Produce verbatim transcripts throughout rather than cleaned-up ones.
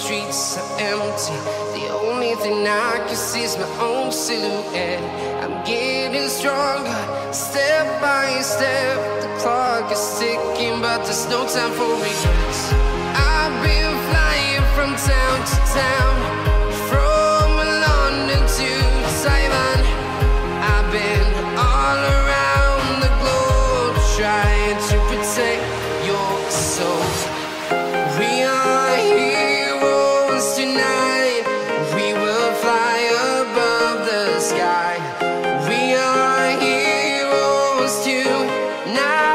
streets are empty. The only thing I can see is my own silhouette. I'm getting stronger, step by step. The clock is ticking, but there's no time for regrets. I've been flying from town to town, from London to Taiwan. I've been all around the globe, trying to protect your soul. We are heroes tonight. We will fly above the sky. We are heroes tonight.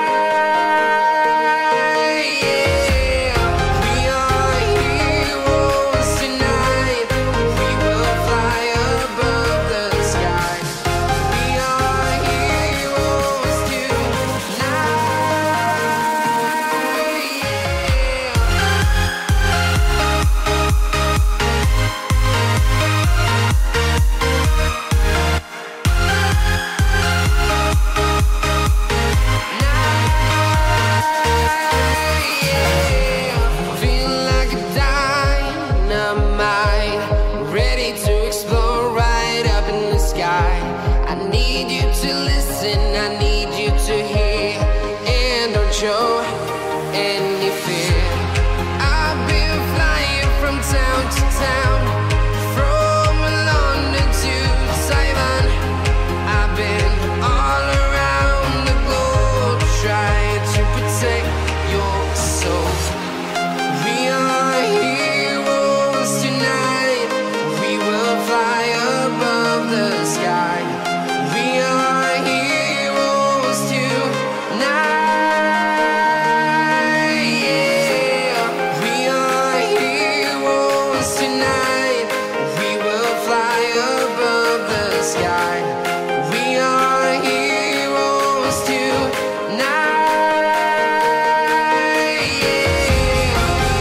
I need you to listen, I need you to hear, and don't show any fear. I've been flying from town to town, from London to Taiwan. I've been all around the globe, trying to protect your soul. We are heroes tonight. We will fly above the sky. We are heroes tonight, yeah. We are heroes tonight. We will fly above the sky. We are heroes tonight, yeah.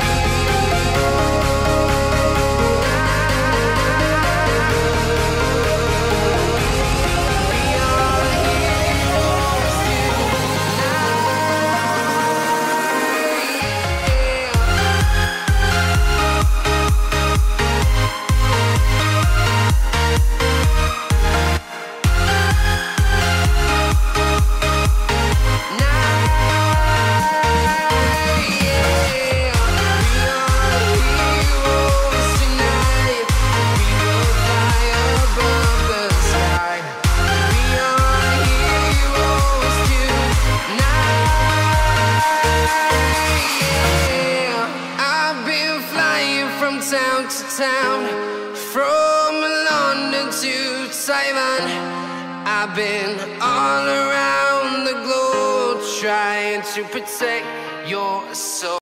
Town to town, from London to Taiwan. I've been all around the globe, trying to protect your soul.